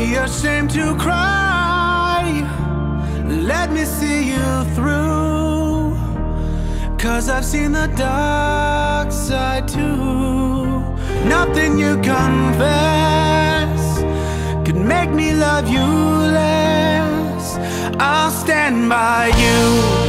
be ashamed to cry. Let me see you through, 'cause I've seen the dark side too. Nothing you confess could make me love you less. I'll stand by you.